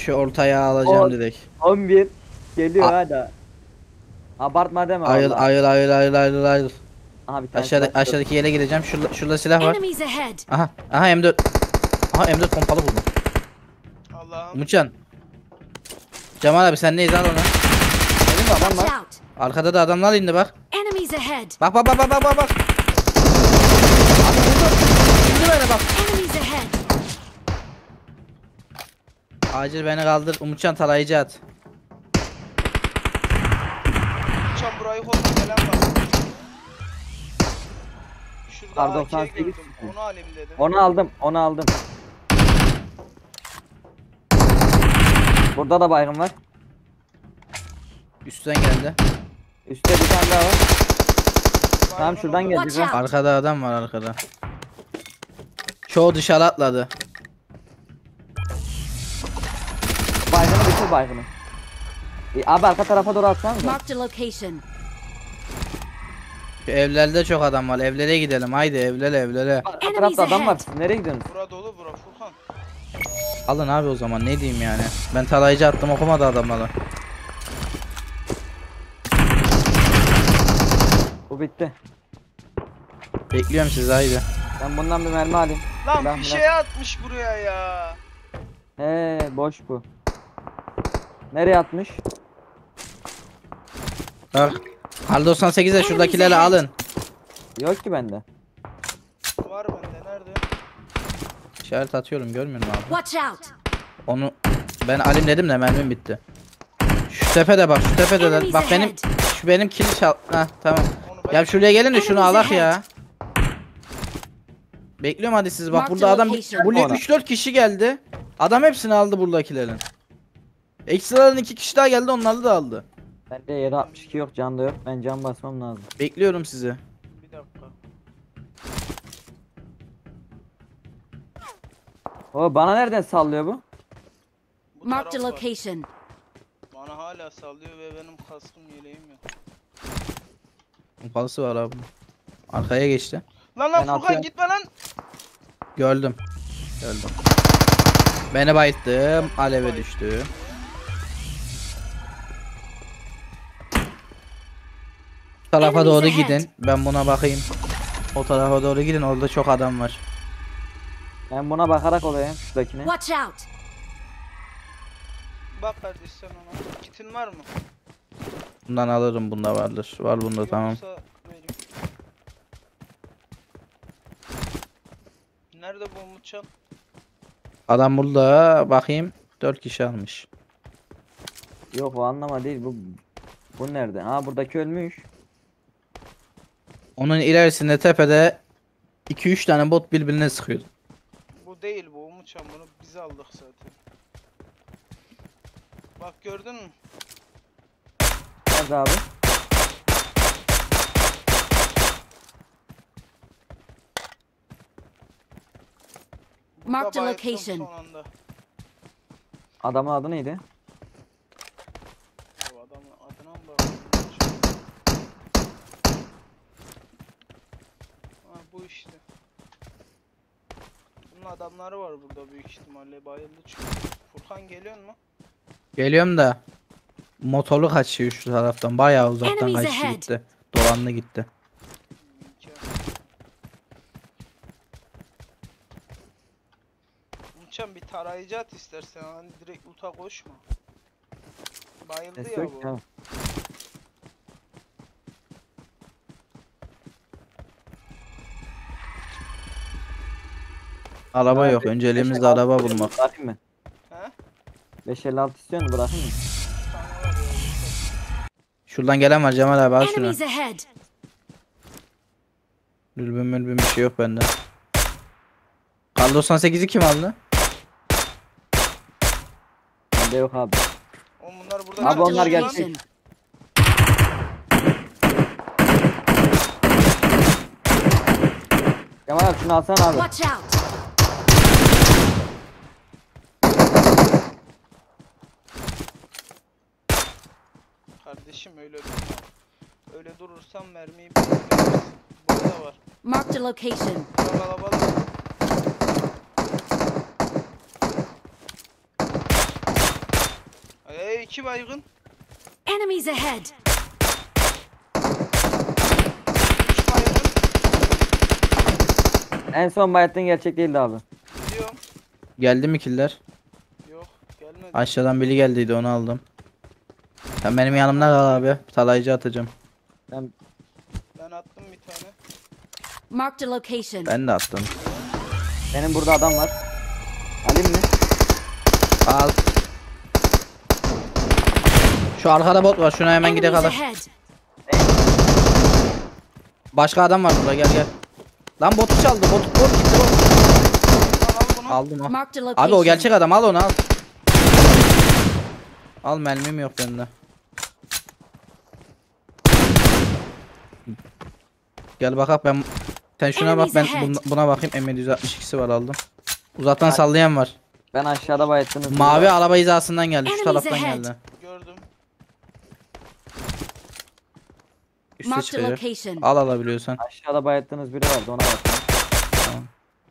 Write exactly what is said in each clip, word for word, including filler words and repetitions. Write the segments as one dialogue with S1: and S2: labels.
S1: Şu ortaya alacağım
S2: On-
S1: direkt.
S2: on bir geliyor
S1: A-
S2: hadi. Abartma deme
S1: Ayrıl
S2: valla.
S1: ayrıl ayrıl ayrıl ayrıl ayrıl.
S2: Aha bir tane
S1: Aşağıda,
S2: silah çıktı.
S1: aşağıdaki yere gideceğim. Şurada, şurada silah var.
S3: Enemies ahead.
S1: Aha aha M dört. Aha M dört pompalı buldum.
S4: Allah'ım.
S1: Umutcan. Cemal abi sen neyiz al onu.
S2: Benim de adam
S3: Watch
S2: var.
S3: out.
S1: Arkada da adamlar indi bak.
S3: Enemies ahead.
S1: Bak bak bak bak bak bak bak. Abi vurdu. Şimdi böyle bak.
S3: Enemies ahead.
S1: Acil beni kaldır. Umutcan tarayıcı at.
S4: Uçan burayı kolda gelen var. Şurada
S2: Kar
S4: A K'ye
S2: doksan sekiz.
S4: gördüm. Onu alayım dedim.
S2: Onu aldım, onu aldım. Burada da baygın var.
S1: Üstten geldi.
S2: Üstte bir tane daha var. Tamam
S4: Maymun
S2: şuradan
S4: orada.
S2: geldi.
S3: Watch out.
S1: Arkada adam var arkada. Çoğu dışarı atladı.
S2: Baygını bitir baygını. E, abi arka tarafa doğru atsanıza.
S3: Marked a location.
S1: Şu evlerde çok adam var. Evlere gidelim. Haydi evlere evlere.
S2: Arka tarafta adam var. Siz nereye gidiyorsunuz?
S4: Bura dolu bura Furkan.
S1: Alın abi o zaman ne diyeyim yani. Ben tarayıcı attım okumadı adamları.
S2: Bu bitti.
S1: Bekliyorum sizi haydi.
S2: Ben bundan bir mermi alayım.
S4: Lan
S2: Silah
S4: bir
S2: milah.
S4: şey atmış buraya ya.
S2: He boş bu. Nereye atmış?
S1: Bak. Kar doksan sekiz'e şuradakileri alın.
S2: Yok ki bende.
S4: Var bende nerede?
S1: İşaret atıyorum görmüyor musun abi?
S3: Watch out.
S1: Onu ben alayım dedim de mermim bitti. Şu tepede bak şu tepedeler. Bak benim şu benim kill çal. Heh tamam.
S4: Onu ben
S1: Ya şuraya gelin de şunu alak ya. Bekliyorum hadi siz bak burada adam buraya üç dört kişi geldi. Adam hepsini aldı buradakilerin. Ekstraların iki kişi daha geldi onları da aldı.
S2: Bende yedi altmış iki yok, can da yok. Ben can basmam lazım.
S1: Bekliyorum sizi.
S4: bir dakika.
S2: O bana nereden sallıyor bu?
S4: Bu
S3: Marked a
S4: taraf var.
S3: location.
S4: Bana hala sallıyor ve benim kaskım yeleğim yok.
S1: Pompalısı var abi. Arkaya geçti.
S4: Lan lan
S2: Ben
S4: Furkan
S2: atıyorum.
S4: gitme lan.
S1: Gördüm. Gördüm. Beni bayıttım. Aleve düştü. Bu tarafa doğru gidin. Ben buna bakayım. O tarafa doğru gidin. Orada çok adam var.
S2: Ben buna bakarak olayım şuradakine.
S3: Watch out.
S4: Bak kardeş sen ona. Kitin var mı?
S1: Bundan alırım. Bunda vardır. Var bunda tamam.
S4: Yoksa vereyim. Nerede bu Umutcan?
S1: Adam burada. Bakayım. dört kişi almış.
S2: Yok o anlama değil bu. Bu nerede? Ha buradaki ölmüş.
S1: Onun ilerisinde tepede iki üç tane bot birbirine sıkıyor.
S4: Bu değil bu Umutcan, bunu biz aldık zaten. Bak gördün mü?
S2: Nerede abi?
S4: Burada
S3: Marked a
S4: bayıldım
S3: location.
S4: son anda.
S2: Adamın adı neydi?
S4: Ya adamın adına mı bakıyorum? Ha bu işte. Bunun adamları var burada büyük ihtimalle, bayıldı çünkü. Furkan geliyor mu?
S1: Geliyorum da motorlu kaçıyor şu taraftan. Bayağı uzaktan
S3: Enemies
S1: kaçtı
S3: ahead.
S1: gitti. Dolandı gitti.
S4: Umutcan bir tarayıcı at istersen, hani direkt uta koşma. Bayıldı
S2: Ses
S4: ya
S2: yok
S4: bu.
S2: ya.
S1: Araba yok.
S2: Abi,
S1: Önceliğimiz
S2: beş
S1: de
S2: elli altı
S1: araba
S2: istiyor
S1: bulmak.
S2: musun? Bırakayım mı?
S4: He?
S2: beş elli altı istiyor musun? Bırakayım mı?
S4: Bir tane var ya.
S1: Şuradan gelen var Cemal abi al şunu.
S3: Enemies ahead.
S1: Dürbün mülbün bir şey yok bende. Kar doksan sekiz'i kim aldı?
S2: Bende yok abi.
S4: Oğlum bunlar burada.
S2: Abi
S4: ne
S2: onlar
S4: yapıyor lan?
S2: gelecek. Kemal abi şunu alsana abi.
S3: Watch out.
S4: Kardeşim öyle durma. Öyle durursam mermiyi bekliyoruz. Burada var.
S3: Marked a location.
S4: Bura kalabalık. iki baygın.
S3: Enemies ahead.
S4: Üç baygın.
S2: En son bayattığın gerçek değildi abi.
S4: Gidiyorum.
S1: Geldi mi killer?
S4: Yok gelmedi.
S1: Aşağıdan biri geldiydi onu aldım. Sen benim yanımda kal abi. Talaycı atacağım.
S2: Ben
S4: Ben attım bir tane.
S3: Marked a location.
S1: Ben de attım.
S2: benim burada adam var. Alayım mı?
S1: Al. Şu arkada bot var. Şuna hemen gidelim
S3: Enemies
S1: kadar.
S3: ahead.
S1: Başka adam var burada, gel gel. Lan botu çaldı. Bot bot gitti bot.
S4: Al al bunu.
S1: Aldım al.
S3: Marked a location.
S1: Abi o gerçek adam, al onu al. Al, mermim yok bende. Gel bakak ben. Sen şuna bak, ben bun- buna bakayım. M yedi yüz altmış ikisi var, aldım. Uzaktan
S2: Hadi.
S1: sallayan var.
S2: Ben aşağıda bayattınız.
S1: Mavi araba hizasından geldi. Şu
S3: Enemies
S1: taraftan
S3: ahead.
S1: geldi.
S4: Gördüm.
S1: Üste
S3: Marked a
S1: çıkacak.
S3: location.
S1: Al alabiliyorsan.
S2: Aşağıda bayattığınız biri vardı, ona baktım.
S1: Tamam.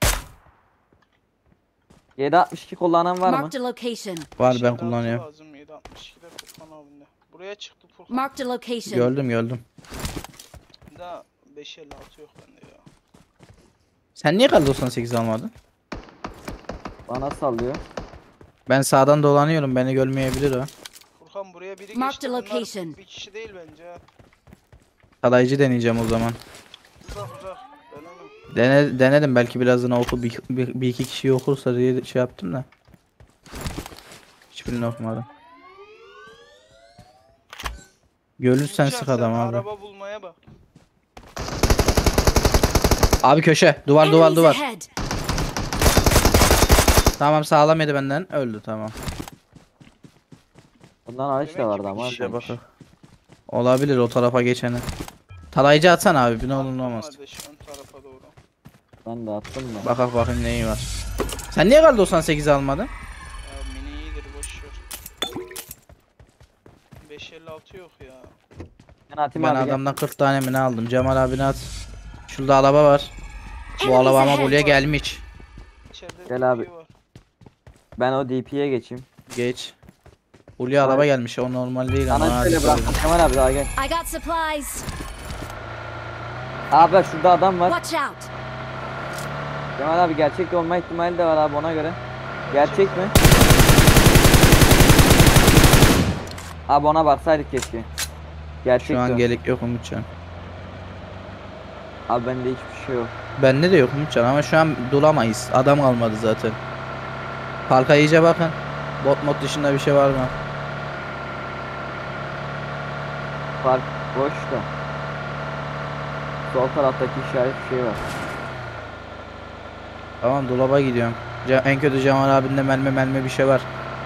S2: yedi altmış iki kullanan var mı?
S3: Marked a location.
S1: Var,
S4: Beş
S1: ben
S4: elli altı
S1: kullanıyorum.
S4: Lazım yedi altmış ikide Furkan abinde. Buraya çıktı Furkan.
S3: Marked a location.
S1: Gördüm gördüm.
S4: Daha beş elli altı yok bende ya.
S1: Sen niye kal doksan sekiz almadın?
S2: Bana sallıyor.
S1: Ben sağdan dolanıyorum, beni görmeyebilir o.
S4: Furkan buraya biri
S3: Marked
S4: geçti.
S3: a
S4: Bunlar
S3: location.
S4: bir kişi değil bence ha.
S1: Talaycı deneyeceğim o zaman.
S4: Uzak uzak. Denemem.
S1: Dene, denedim, belki birazdan oku, bir, bir, bir iki kişiyi okursa diye şey yaptım da. Hiçbirini okumadım. Görürsen
S4: Uçak,
S1: sık
S4: sen
S1: adam abi.
S4: Araba bulmaya bak.
S1: Abi köşe, duvar duvar
S3: Enemies
S1: duvar.
S3: ahead.
S1: Tamam, sağlam yedi benden, öldü, tamam.
S2: Bundan hariç de
S4: Demek ki
S2: vardı
S4: bir
S2: ama.
S4: kişi
S1: İşte
S4: Şeymiş.
S1: bakın. Olabilir o tarafa geçeni. Talaycı atsana abi, ne olur ne
S4: Attım
S1: olmaz.
S4: kardeş, ön tarafa doğru.
S2: Ben de attım da.
S1: Bakak bakayım neyi var. Sen niye kaldı doksan sekiz almadın?
S4: Ya mini iyidir boş ver. beş elli altı yok ya.
S2: Ben atayım
S1: Ben
S2: abi. gel.
S1: adamdan kırk tane mi ne aldım? Cemal abine at. Şurada araba var. Bu
S3: Enemies
S1: araba ama
S3: ahead.
S1: buraya gelmiş.
S4: İçeride
S2: Gel
S4: bir
S2: abi.
S4: biri var.
S2: Ben o D P'ye geçeyim.
S1: Geç. Hulya araba gelmiş, o normal değil ama.
S2: Sana
S1: hadi
S2: şöyle
S1: bakalım.
S2: bıraktım Kemal abi, daha gel.
S3: I got supplies.
S2: Abi bak şurada adam var.
S3: Watch out.
S2: Kemal abi gerçek de olma ihtimali de var abi, ona göre. Gerçek mi? Abi ona baksaydık keşke. Gerçek
S1: Şu
S2: de.
S1: an gerek yok Umutcan.
S2: Abi bende hiçbir şey yok.
S1: Bende de yok Umutcan ama şu an dolamayız. Adam kalmadı zaten. Parka iyice bakın. Bot mod dışında bir şey var mı?
S2: Park boş da. Sol taraftaki işaret bir şey var.
S1: Tamam, dolaba gidiyorum. Ce- en kötü Cemal abinde melme melme bir şey var.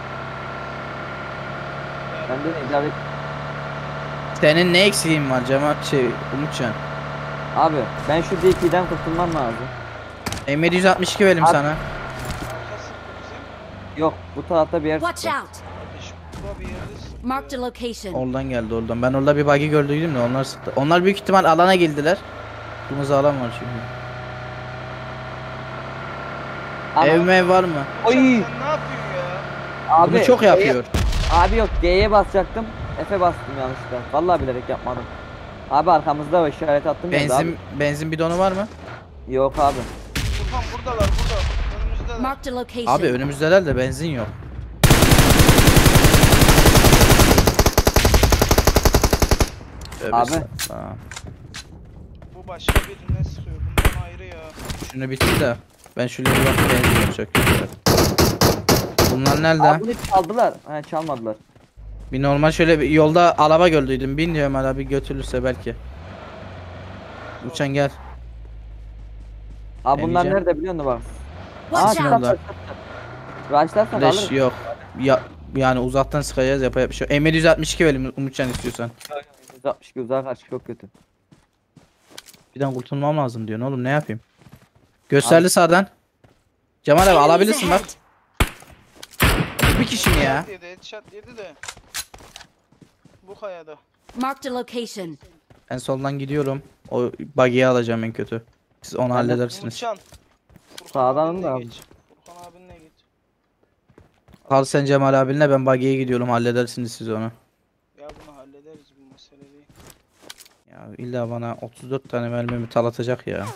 S2: Bende de idare...
S1: Senin ne eksiğin var Cemal şey Umutcan?
S2: Abi ben şu D P'den kurtulmam lazım.
S1: M yedi yüz altmış iki verim
S2: Abi-
S1: sana.
S4: Arka sıktı bizim.
S2: Yok, bu tarafta bir yer
S3: Watch
S2: çıktı.
S3: out.
S4: Kardeş burada bir yerde sıktı.
S3: Marked a
S4: ya.
S3: location.
S1: Oradan geldi oradan. Ben orada bir buggy gördüydüm de onlar sıktı. Onlar büyük ihtimal alana geldiler. Kırmızı alan var çünkü.
S2: Ama-
S1: Ev mev var mı?
S4: Uçak,
S2: Oy!
S4: sen ne yapıyorsun ya?
S2: Abi,
S1: Bunu çok
S2: G'ye-
S1: yapıyor.
S2: Abi yok, G'ye basacaktım. F'e bastım yanlışlıkla. Vallahi bilerek yapmadım. Abi arkamızda o işaret attım ya
S1: Benzin
S2: abi.
S1: benzin bidonu var mı?
S2: Yok abi.
S4: Furkan buradalar burada. Önümüzdeler.
S3: Marked a location.
S1: Abi önümüzdeler de benzin yok. Tövbe
S2: Abi.
S1: estağfurullah.
S4: Bu başka birine sıkıyor. Bundan ayrı ya.
S1: Şunu bitir de. Ben şuraya bir bak, benzin yok, çok güzel. Bunlar nerede?
S2: Abi bunu çaldılar. He, çalmadılar.
S1: Bir normal şöyle bir yolda araba gördüydüm. Bin diyorum, hala bir götürürse belki. Uçan gel.
S2: Abi bunlar
S1: Deneyeceğim.
S2: nerede biliyor musun bak?
S3: Watch
S1: Aa,
S3: out.
S1: şurada.
S2: Raşlarsan
S1: Leş
S2: alırız.
S1: yok. Ya yani uzaktan sıkacağız, yapacak bir şey. M yedi yüz altmış iki verim Umutcan istiyorsan.
S2: yüz altmış iki uzağa karşı çok kötü.
S1: Birden kurtulmam lazım diyorsun oğlum, ne yapayım? Gösterdi sağdan. Cemal abi
S3: Enemies
S1: alabilirsin bak.
S3: ahead.
S1: Bir kişi mi ya?
S4: Headshot yedi, headshot yedi de. Bu kayada.
S3: Marked a location.
S1: En soldan gidiyorum. O buggy'yi alacağım en kötü. Siz onu
S2: de-
S1: halledersiniz.
S4: Umutcan. Furkan
S2: Sağdan
S4: abinle
S2: da
S4: geç. Furkan abinle geç.
S1: Al sen Cemal abinle, ben buggy'ye gidiyorum, halledersiniz siz onu.
S4: Ya bunu hallederiz, bu mesele değil.
S1: Ya illa bana otuz dört tane mermimi talatacak ya.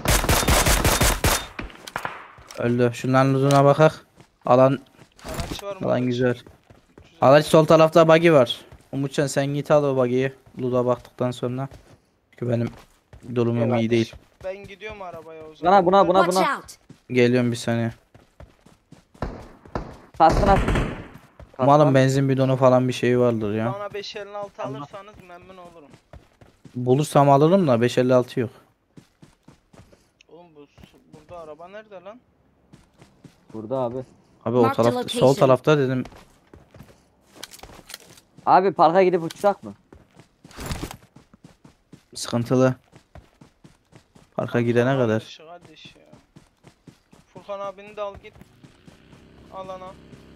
S1: Öldü. Şunların lootuna bakak. Alan
S4: Araç var mı?
S1: alan
S4: Araç?
S1: güzel.
S4: üç yüz elli.
S1: Araç sol tarafta buggy var. Umutcan sen git al o buggy'yi. Loot'a baktıktan sonra. Çünkü benim durumum
S2: Evet.
S1: iyi değil.
S4: Ben gidiyorum arabaya o zaman.
S2: Buna buna buna
S3: Watch
S2: buna.
S3: out!
S1: Geliyorum bir saniye.
S2: Kaskın at.
S1: Umarım benzin bidonu falan bir şey vardır ya.
S4: Bana beş elli altı alırsanız memnun olurum.
S1: Bulursam alırım da beş elli altı yok.
S4: Oğlum bu burada araba nerede lan?
S2: Burada abi.
S1: Abi o
S3: Mark the
S1: tarafta,
S3: location.
S1: sol tarafta dedim.
S2: Abi parka gidip uçsak mı?
S1: Sıkıntılı. Parka gidene
S4: Alan
S1: kadar.
S4: dışı kardeş ya. Furkan abini de al git. Alana.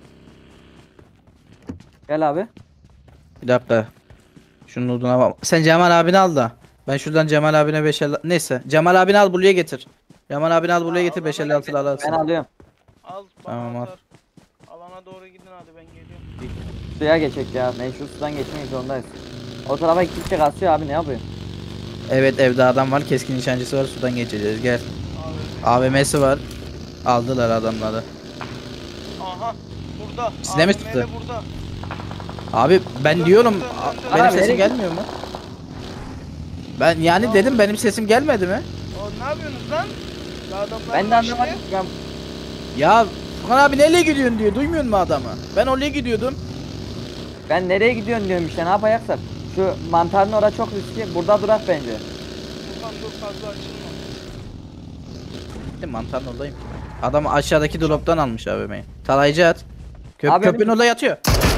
S2: Gel abi.
S1: Bir dakika. Şunun lootuna bak. Sen Cemal abini al da. Ben şuradan Cemal abine beş elli... Neyse. Cemal abini al buraya getir. Cemal abini al buraya
S4: Ha,
S1: getir,
S4: alana
S1: beş elli altı
S4: gidelim.
S1: alırsın.
S2: Ben alıyorum.
S4: Al bana
S1: Tamam, al.
S4: atar. Alana doğru gidin hadi, ben geliyorum.
S2: Suya geçecek ya. Mecbur sudan geçmek zorundayız. O tarafa gittikçe kasıyor abi, ne yapıyor?
S1: Evet, evde adam var. Keskin nişancısı var. Sudan geçeceğiz. Gel.
S4: Abi.
S1: A V M'si var. Aldılar adamları.
S4: Aha. Burada.
S1: Size mi
S4: A V M'de
S1: çıktı?
S4: Burada.
S1: Abi ben
S4: Dön,
S1: diyorum
S4: dön, dön,
S1: a-
S4: dön, dön.
S1: benim
S2: Abi,
S1: sesim
S2: nereye
S1: gelmiyor mu? Ben yani dedim, benim sesim gelmedi mi?
S4: O ne yapıyorsunuz lan? Ya adamlar
S2: Ben de
S4: var işte.
S2: anlamadım. Ya,
S1: Ya Furkan abi nereye gidiyorsun diyor. Duymuyor musun adamı? Ben oraya gidiyordum.
S2: ben nereye gidiyorsun diyorum işte, ne yapacaksak. Şu mantarın orası çok riskli. Burada durak bence.
S4: Furkan dur, fazla açılma.
S1: Gittim mantarın oradayım. Adam aşağıdaki drop'tan almış A V M'yi. Talaycı at. Köp
S2: Abi
S1: köprünün
S2: benim-
S1: orada yatıyor.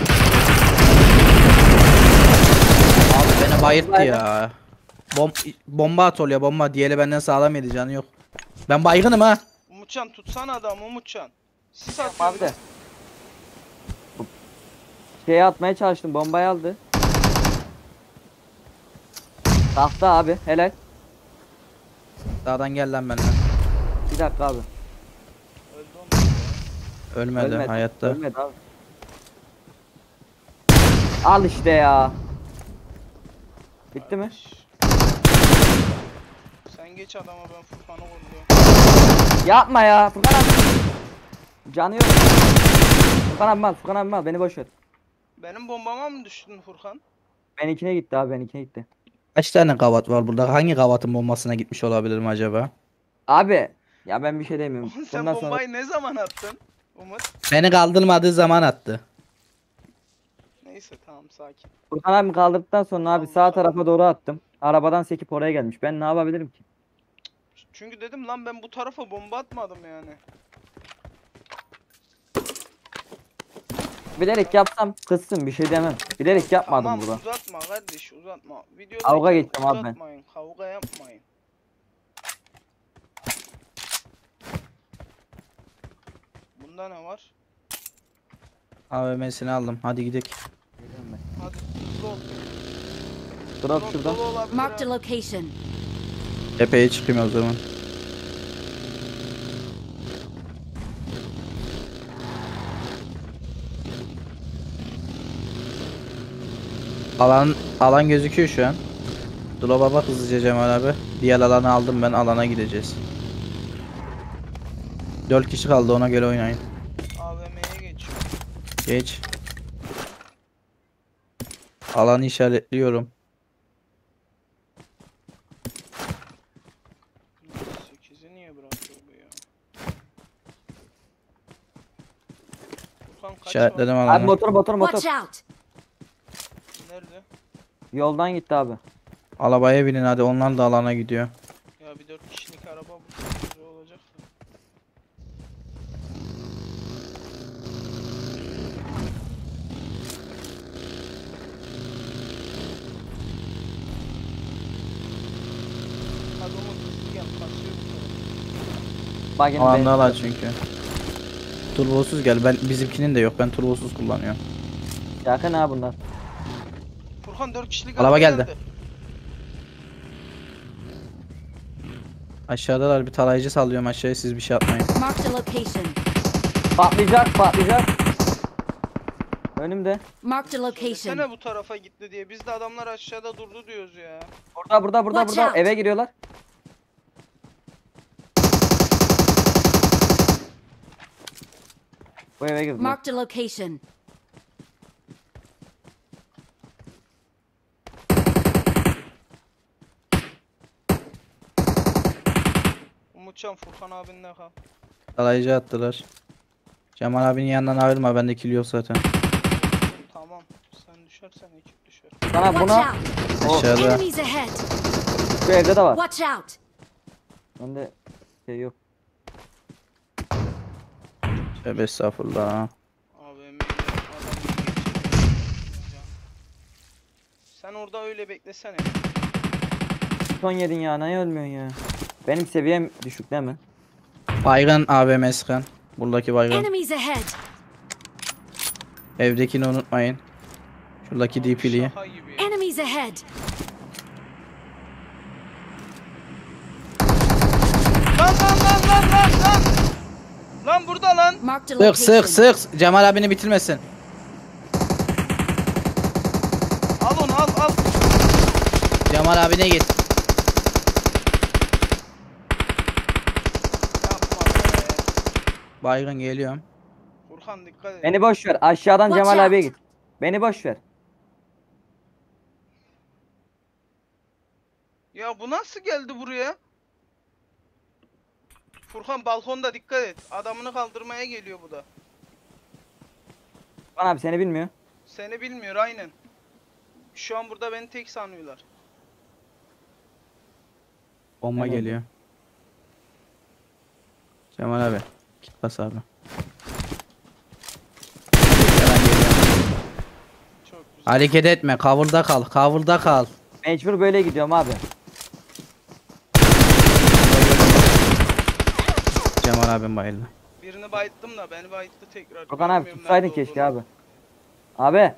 S1: Abi beni bayılttı ya. Bom bomba at oluyor, bomba. Diğeri benden sağlam yedi, canı yok. Ben baygınım ha.
S4: Umutcan tutsana adam, Umutcan. Sis
S2: Abi
S4: atıyor.
S2: de. Şeye atmaya çalıştım, bombayı aldı. Tahta abi, helal.
S1: Dağdan gel lan benimle.
S2: Bir dakika abi.
S4: Öldü onu.
S1: Ölmedi,
S2: Ölmedi,
S1: hayatta.
S2: Ölmedi abi. Al işte ya. Bitti mi?
S4: Kardeş. Sen geç adama, ben Furkan'ı vurduyorum.
S2: Yapma ya Furkan abi. Canı yok. Furkan abi mal, Furkan abi mal, beni boş ver.
S4: Benim bombama mı düştün Furkan?
S2: Benimkine gitti abi, benimkine gitti.
S1: Kaç tane kavat var burada? Hangi kavatın bombasına gitmiş olabilirim acaba?
S2: Abi ya ben bir şey demiyorum.
S4: Oğlum sen
S2: Bundan sonra
S4: bombayı ne zaman attın? Umut.
S1: Beni kaldırmadığı zaman attı.
S4: Neyse tamam, sakin.
S2: Furkan abi kaldırdıktan sonra abi sağ tarafa doğru attım. Arabadan sekip oraya gelmiş. Ben ne yapabilirim ki?
S4: Çünkü dedim lan, ben bu tarafa bomba atmadım yani.
S2: Bilerek yapsam kızsın, bir şey demem. Bilerek yapmadım
S4: Tamam
S2: burada.
S4: uzatma kardeş, uzatma. Videoda
S2: Kavga geçeceğim abi ben.
S4: uzatmayın, kavga yapmayın. Bunda ne var?
S1: A V M'sini aldım. Hadi gidelim.
S4: Hadi hızlı ol.
S2: Drop
S4: Drop
S2: şurada.
S4: dolu olabilir
S3: Marked a
S4: ha.
S3: location.
S1: Tepeye çıkayım o zaman. Alan alan gözüküyor şu an. Drop'a bak hızlıca Cemal abi. Diğer alanı aldım ben, alana gideceğiz. dört kişi kaldı, ona göre oynayın.
S4: A V M'ye geçiyor.
S1: Geç. Alanı işaretliyorum.
S4: sekizi niye bırakıyor bu ya? Furkan kaç
S1: İşaretledim
S4: var?
S2: Abi
S1: alanı.
S2: motor motor
S3: Watch
S2: motor.
S3: out!
S4: Nerede?
S2: Yoldan gitti abi.
S1: Arabaya binin hadi, onlar da alana gidiyor.
S4: Ya bir dört kişilik araba bu güzel olacak da. Hadi Umut, hızlı gel, kasıyor bu taraf.
S2: Bak yine
S1: Alanda
S2: benim-
S1: alan çünkü. Turbosuz gel, ben bizimkinin de yok, ben turbosuz kullanıyorum.
S2: Yakın ha bunlar.
S4: Furkan dört kişilik
S1: Araba geldi.
S4: geldi.
S1: Aşağıdalar, bir tarayıcı sallıyorum aşağıya, siz bir şey atmayın.
S3: Marked a location.
S2: Patlayacak patlayacak. Önümde.
S3: Marked a location.
S4: Söylesene bu tarafa gitti diye. Biz de adamlar aşağıda durdu diyoruz ya.
S2: Burada burada burada
S3: Watch
S2: burada
S3: out.
S2: eve giriyorlar. Bu eve girdiler.
S3: Marked a location.
S4: Umutcan Furkan abinle kal.
S1: Salayıcı attılar. Cemal abinin yanından ayrılma, bende kill yok zaten.
S4: Tamam. Sen düşersen ekip düşer.
S2: Sana
S3: Watch
S2: bunu
S3: out.
S1: Aşağıda.
S3: Enemies ahead.
S2: şu evde de var.
S3: Watch out.
S2: Bende şey yok.
S1: Tövbe estağfurullah.
S4: Abi emeğiyle adam geçirdi. Sen orada öyle beklesene.
S2: Son yedin ya, neye ölmüyorsun ya? Benim seviyem düşük değil mi?
S1: Baygın A V M sıkan. Buradaki baygın.
S3: Enemies ahead.
S1: Evdekini unutmayın. Şuradaki
S4: Abi
S1: D P'liyi.
S4: şaka gibi ya.
S3: Enemies ahead.
S4: Lan lan lan lan lan lan. Lan burada lan.
S3: Marked a
S1: Sık
S3: location.
S1: sık sık. Cemal abini bitirmesin.
S4: Al onu al al.
S1: Cemal abine git.
S4: Yapma be.
S1: Baygın geliyorum.
S4: Furkan dikkat et.
S2: Beni boş ver. Aşağıdan
S3: Watch
S2: Cemal
S3: out.
S2: abiye git. Beni boş ver.
S4: Ya bu nasıl geldi buraya? Furkan balkonda dikkat et. Adamını kaldırmaya geliyor bu da.
S2: Bana abi seni bilmiyor.
S4: Seni bilmiyor aynen. Şu an burada beni tek sanıyorlar.
S1: Bomba
S2: Evet.
S1: geliyor. Cemal abi. Git bas abi. Hemen geliyorum.
S4: Çok güzel.
S1: Hareket etme. Cover'da kal. Cover'da kal.
S2: Mecbur böyle gidiyorum abi.
S1: Cemal abim bayıldı.
S4: Birini bayıttım da beni bayıttı tekrar.
S2: Furkan abi
S4: Bilmiyorum
S2: tutsaydın
S4: nerede
S2: keşke
S4: olduğunu.
S2: abi. Abi.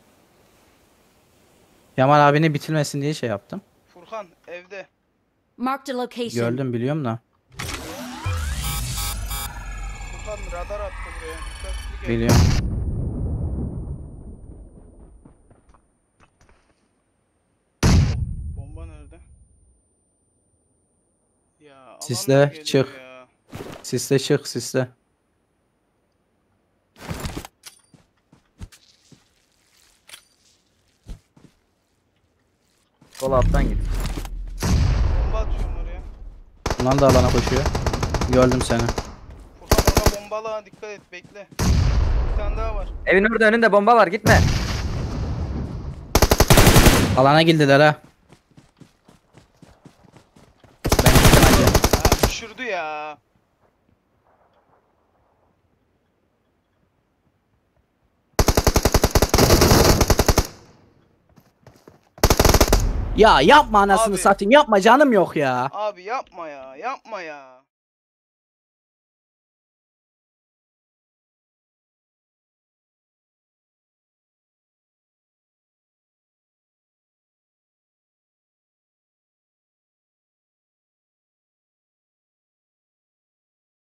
S1: Cemal abini bitirmesin diye şey yaptım.
S4: Furkan evde.
S3: Marked a location.
S1: Gördüm, biliyorum da.
S4: Furkan radar attı buraya. Dikkatli gel.
S1: Biliyorum.
S4: Bomba nerede? Ya alan
S1: Sisle,
S4: da geliyor
S1: çık.
S4: ya.
S1: Sisle çık, sisle.
S2: Sol alttan git.
S4: Bomba atıyorum oraya.
S1: Bundan da alana koşuyor. Gördüm seni.
S4: Furkan ona bombalı ha, dikkat et bekle. Bir tane daha var.
S2: Evin orada önünde bomba var, gitme.
S1: Alana girdiler ha. Ben gittim hacı.
S4: Ha, düşürdü ya.
S1: Ya yapma anasını
S4: Abi.
S1: satayım. Yapma, canım yok ya.
S4: Abi yapma ya yapma ya.